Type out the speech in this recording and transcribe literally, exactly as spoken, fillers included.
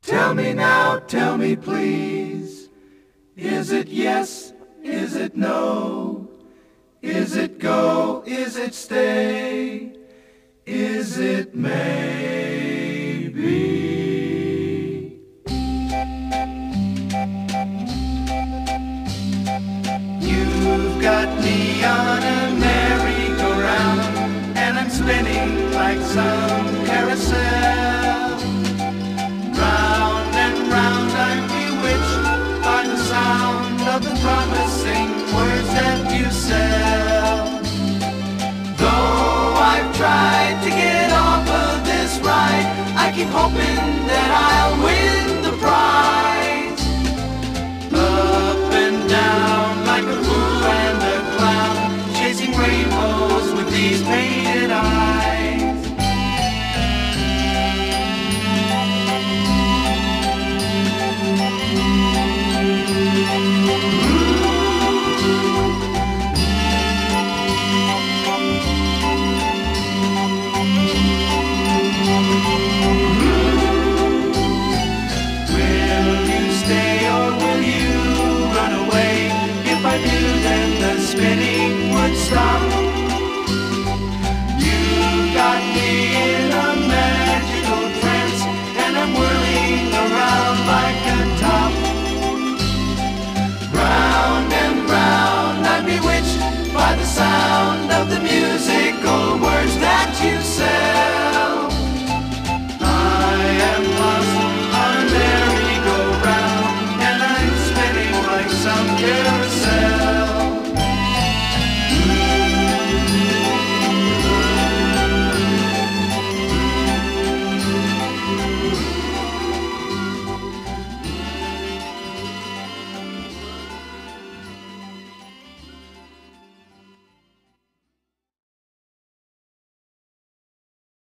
Tell me now, tell me please, is it yes, is it no? Is it go, is it stay, is it maybe? You've got me on a merry-go-round, and I'm spinning like some carousel. Round and round I'm bewitched by the sound of the promising words that you sell. Though I've tried to get off of this ride, I keep hoping that I'll win the prize. Up and down like a fool and a clown, chasing rainbows with these paintings.